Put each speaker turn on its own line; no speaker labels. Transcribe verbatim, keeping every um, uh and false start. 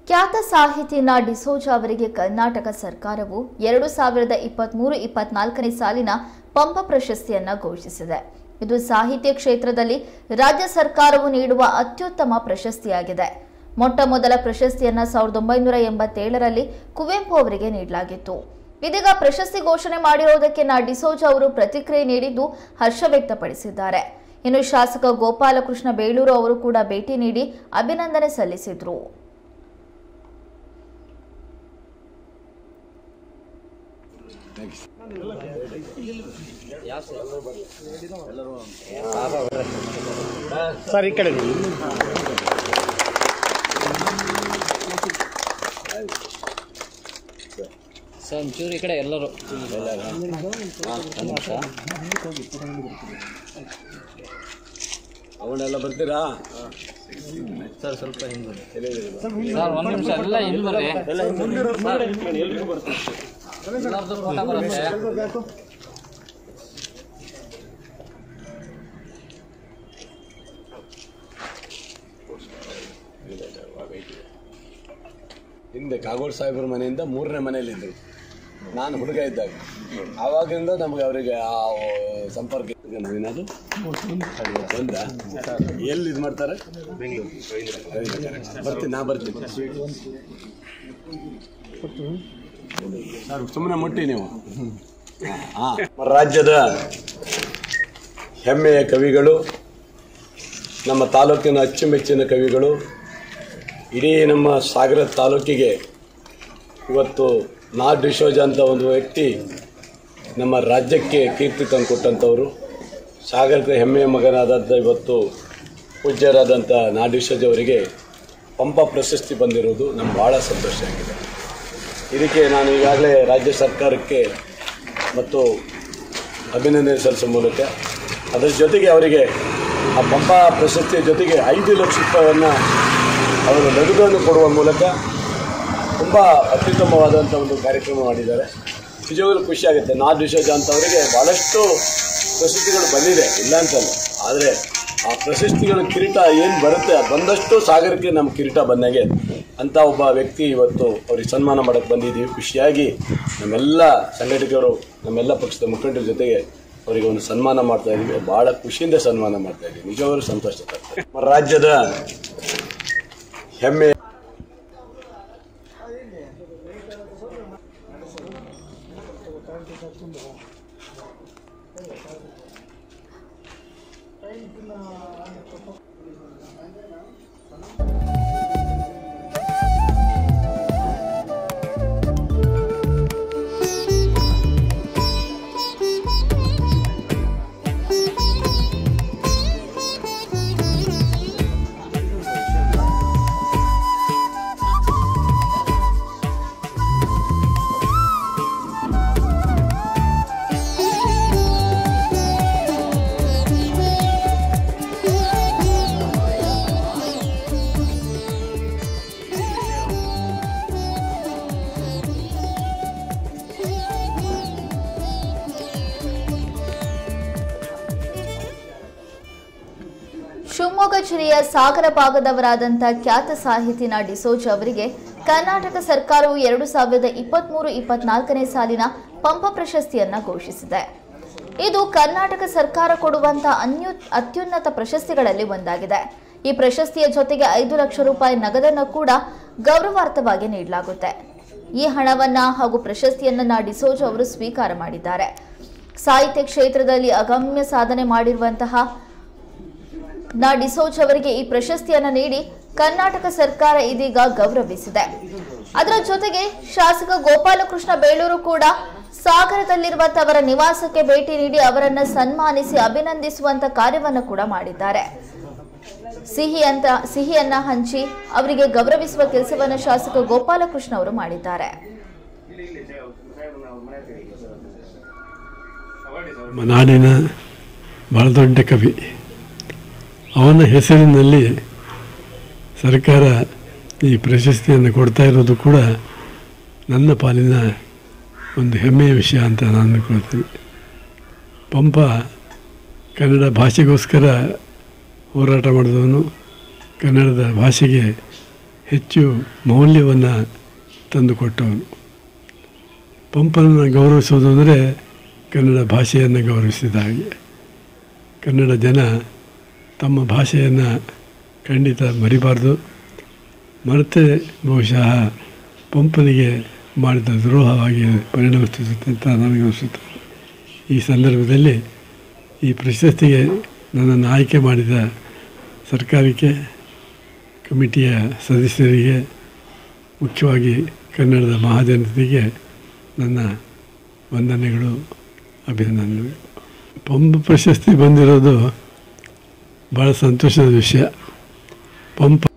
ಖ್ಯಾತ ಸಾಹಿತಿ ನಾ ಡಿಸೋಜ ಅವರಿಗೆ ಕರ್ನಾಟಕ ಸರ್ಕಾರವು ಎರಡು ಸಾವಿರದ ಇಪ್ಪತ್ಮೂರು ಇಪ್ಪತ್ನಾಲ್ಕನೇ ಸಾಲಿನ ಪಂಪ ಪ್ರಶಸ್ತಿಯನ್ನ ಘೋಷಿಸಿದೆ. ಇದು ಸಾಹಿತ್ಯ ಕ್ಷೇತ್ರದಲ್ಲಿ ರಾಜ್ಯ ಸರ್ಕಾರವು ನೀಡುವ ಅತ್ಯುತ್ತಮ ಪ್ರಶಸ್ತಿಯಾಗಿದೆ. ಮೊಟ್ಟ ಮೊದಲ ಪ್ರಶಸ್ತಿಯನ್ನ ಸಾವಿರದ ಒಂಬೈನೂರ ಎಂಬತ್ತೇಳರಲ್ಲಿ ಕುವೆಂಪು ಅವರಿಗೆ ನೀಡಲಾಗಿತ್ತು. ಇದೀಗ ಪ್ರಶಸ್ತಿ ಘೋಷಣೆ ಮಾಡಿರುವುದಕ್ಕೆ ನಾ ಡಿಸೋಜ ಅವರು ಪ್ರತಿಕ್ರಿಯೆ ನೀಡಿದ್ದು ಹರ್ಷ ವ್ಯಕ್ತಪಡಿಸಿದ್ದಾರೆ. ಇನ್ನು ಶಾಸಕ ಗೋಪಾಲಕೃಷ್ಣ ಬೇಳೂರು ಅವರು ಕೂಡ ಭೇಟಿ ನೀಡಿ ಅಭಿನಂದನೆ ಸಲ್ಲಿಸಿದರು.
ಸರ್ ಈ ಕಡೆ
ಸರ್ ಒಂಚೂರು ಈ ಕಡೆ ಎಲ್ಲರೂ
ಅವನ್ನೆಲ್ಲ ಬರ್ತೀರಾ
ಸರ್ ಸ್ವಲ್ಪ ಹಿಂದೆ ಸರ್ ಒಂದು ನಿಮಿಷ ಎಲ್ಲ ಇಲ್ಲಿ ಬರ್ರಿ ಎಲ್ಲರದ್ದು ಫೋಟೋ ಬರುತ್ತೆ.
ಹಿಂದೆ ಕಾಗೋಡು ಸಾಹೇಬ್ರ ಮನೆಯಿಂದ ಮೂರನೇ ಮನೆಯಲ್ಲಿದ್ದರು. ನಾನು ಹುಡುಗ ಇದ್ದಾಗ ಆವಾಗಿಂದ ನಮಗೆ ಅವರಿಗೆ ಆ ಸಂಪರ್ಕ ಏನಾದ್ರು ಬಂದ ಎಲ್ಲಿ ಇದು ಮಾಡ್ತಾರೆ ಬರ್ತೀನಿ ನಾ ಬರ್ತೀನಿ ಸುಮ್ಮನೆ ಮುಟ್ಟಿ ನೀವು. ಹಾಂ, ರಾಜ್ಯದ ಹೆಮ್ಮೆಯ ಕವಿಗಳು, ನಮ್ಮ ತಾಲೂಕಿನ ಅಚ್ಚುಮೆಚ್ಚಿನ ಕವಿಗಳು, ಇಡೀ ನಮ್ಮ ಸಾಗರ ತಾಲೂಕಿಗೆ ಇವತ್ತು ನಾ ಡಿಸೋಜ ಅಂತ ಒಂದು ವ್ಯಕ್ತಿ ನಮ್ಮ ರಾಜ್ಯಕ್ಕೆ ಕೀರ್ತಿ ತಂದುಕೊಟ್ಟಂಥವರು. ಸಾಗರದ ಹೆಮ್ಮೆಯ ಮಗನಾದಂಥ ಇವತ್ತು ಪೂಜ್ಯರಾದಂಥ ನಾ ಡಿಸೋಜ ಅವರಿಗೆ ಪಂಪ ಪ್ರಶಸ್ತಿ ಬಂದಿರೋದು ನಮ್ಗೆ ಭಾಳ ಸಂತೋಷ ಆಗಿದೆ. ಇದಕ್ಕೆ ನಾನು ಈಗಾಗಲೇ ರಾಜ್ಯ ಸರ್ಕಾರಕ್ಕೆ ಮತ್ತು ಅಭಿನಂದನೆ ಸಲ್ಲಿಸುವ ಮೂಲಕ ಅದರ ಜೊತೆಗೆ ಅವರಿಗೆ ಆ ಪಂಪ ಪ್ರಶಸ್ತಿಯ ಜೊತೆಗೆ ಐದು ಲಕ್ಷ ರೂಪಾಯಿಯನ್ನು ಅವರು ನಗದನ್ನು ಕೊಡುವ ಮೂಲಕ ತುಂಬ ಅತ್ಯುತ್ತಮವಾದಂಥ ಒಂದು ಕಾರ್ಯಕ್ರಮ ಮಾಡಿದ್ದಾರೆ. ನಿಜವಾಗಲೂ ಖುಷಿಯಾಗುತ್ತೆ. ನಾ ಡಿಸೋಜ ಅಂತವರಿಗೆ ಭಾಳಷ್ಟು ಪ್ರಶಸ್ತಿಗಳು ಬಂದಿದೆ, ಇಲ್ಲ ಅಂತಲ್ಲ. ಆದರೆ ಆ ಪ್ರಶಸ್ತಿಗಳ ಕಿರೀಟ ಏನು ಬರುತ್ತೆ ಬಂದಷ್ಟು ಸಾಗರಕ್ಕೆ ನಮ್ಮ ಕಿರೀಟ ಬಂದಾಗೆ ಅಂತ ಒಬ್ಬ ವ್ಯಕ್ತಿ ಇವತ್ತು ಅವ್ರಿಗೆ ಸನ್ಮಾನ ಮಾಡೋಕ್ಕೆ ಬಂದಿದ್ದೀವಿ. ಖುಷಿಯಾಗಿ ನಮ್ಮೆಲ್ಲ ಸಂಘಟಕರು, ನಮ್ಮೆಲ್ಲ ಪಕ್ಷದ ಮುಖಂಡರ ಜೊತೆಗೆ ಅವರಿಗೆ ಒಂದು ಸನ್ಮಾನ ಮಾಡ್ತಾ ಇದ್ದೀವಿ. ಭಾಳ ಖುಷಿಯಿಂದ ಸನ್ಮಾನ ಮಾಡ್ತಾ ಇದ್ದೀವಿ. ನಿಜವಾಗಲೂ ಸಂತೋಷ ಆಗ್ತದೆ. ರಾಜ್ಯದ ಹೆಮ್ಮೆ
ಶಿವಮೊಗ್ಗ ಜಿಲ್ಲೆಯ ಸಾಗರ ಭಾಗದವರಾದಂಥ ಖ್ಯಾತ ಸಾಹಿತಿ ನಾ ಡಿಸೋಜ ಅವರಿಗೆ ಕರ್ನಾಟಕ ಸರ್ಕಾರವು ಎರಡು ಸಾವಿರದ ಇಪ್ಪತ್ಮೂರು ಇಪ್ಪತ್ನಾಲ್ಕನೇ ಸಾಲಿನ ಪಂಪ ಪ್ರಶಸ್ತಿಯನ್ನ ಘೋಷಿಸಿದೆ. ಇದು ಕರ್ನಾಟಕ ಸರ್ಕಾರ ಕೊಡುವಂತಹ ಅನ್ಯು ಅತ್ಯುನ್ನತ ಪ್ರಶಸ್ತಿಗಳಲ್ಲಿ ಒಂದಾಗಿದೆ. ಈ ಪ್ರಶಸ್ತಿಯ ಜೊತೆಗೆ ಐದು ಲಕ್ಷ ರೂಪಾಯಿ ನಗದನ್ನು ಕೂಡ ಗೌರವಾರ್ಥವಾಗಿ ನೀಡಲಾಗುತ್ತೆ. ಈ ಹಣವನ್ನ ಹಾಗೂ ಪ್ರಶಸ್ತಿಯನ್ನ ನಾ ಡಿಸೋಜ ಅವರು ಸ್ವೀಕಾರ ಮಾಡಿದ್ದಾರೆ. ಸಾಹಿತ್ಯ ಕ್ಷೇತ್ರದಲ್ಲಿ ಅಗಮ್ಯ ಸಾಧನೆ ಮಾಡಿರುವಂತಹ ನಾ ಡಿಸೋಜ ಅವರಿಗೆ ಈ ಪ್ರಶಸ್ತಿಯನ್ನು ನೀಡಿ ಕರ್ನಾಟಕ ಸರ್ಕಾರ ಇದೀಗ ಗೌರವಿಸಿದೆ. ಅದರ ಜೊತೆಗೆ ಶಾಸಕ ಗೋಪಾಲಕೃಷ್ಣ ಬೇಳೂರು ಕೂಡ ಸಾಗರದಲ್ಲಿರುವಂತಹ ಅವರ ನಿವಾಸಕ್ಕೆ ಭೇಟಿ ನೀಡಿ ಅವರನ್ನ ಸನ್ಮಾನಿಸಿ ಅಭಿನಂದಿಸುವಂತ ಕಾರ್ಯವನ್ನು ಕೂಡ ಮಾಡಿದ್ದಾರೆ. ಸಿಹಿ ಅಂತ ಸಿಹಿಯನ್ನ ಹಂಚಿ ಅವರಿಗೆ ಗೌರವಿಸುವ ಕೆಲಸವನ್ನು ಶಾಸಕ ಗೋಪಾಲಕೃಷ್ಣ ಅವರು ಮಾಡಿದ್ದಾರೆ.
ನಾಡಿನ ಬಹಳ ದೊಡ್ಡ ಕವಿ, ಅವನ ಹೆಸರಿನಲ್ಲಿ ಸರ್ಕಾರ ಈ ಪ್ರಶಸ್ತಿಯನ್ನು ಕೊಡ್ತಾ ಇರೋದು ಕೂಡ ನನ್ನ ಪಾಲಿನ ಒಂದು ಹೆಮ್ಮೆಯ ವಿಷಯ ಅಂತ ನಾನು ಅಂದ್ಕೊಳ್ತೀನಿ. ಪಂಪ ಕನ್ನಡ ಭಾಷೆಗೋಸ್ಕರ ಹೋರಾಟ ಮಾಡಿದವನು, ಕನ್ನಡದ ಭಾಷೆಗೆ ಹೆಚ್ಚು ಮೌಲ್ಯವನ್ನು ತಂದುಕೊಟ್ಟವನು. ಪಂಪನನ್ನು ಗೌರವಿಸೋದು ಅಂದರೆ ಕನ್ನಡ ಭಾಷೆಯನ್ನು ಗೌರವಿಸಿದ ಹಾಗೆ. ಕನ್ನಡ ಜನ ತಮ್ಮ ಭಾಷೆಯನ್ನು ಖಂಡಿತ ಮರಿಬಾರ್ದು. ಮರೆತೇ ಬಹುಶಃ ಪಂಪನಿಗೆ ಮಾಡಿದ ದ್ರೋಹವಾಗಿ ಪರಿಣಮಿಸುತ್ತೆ ಅಂತ ನನಗನ್ನಿಸುತ್ತೆ. ಈ ಸಂದರ್ಭದಲ್ಲಿ ಈ ಪ್ರಶಸ್ತಿಗೆ ನನ್ನನ್ನು ಆಯ್ಕೆ ಮಾಡಿದ ಸರ್ಕಾರಕ್ಕೆ, ಕಮಿಟಿಯ ಸದಸ್ಯರಿಗೆ, ಮುಖ್ಯವಾಗಿ ಕನ್ನಡದ ಮಹಾಜನತೆಗೆ ನನ್ನ ವಂದನೆಗಳು, ಅಭಿನಂದನೆಗಳು. ಪಂಪ ಪ್ರಶಸ್ತಿ ಬಂದಿರೋದು ಭಾಳ ಸಂತೋಷದ ವಿಷಯ. ಪಂಪ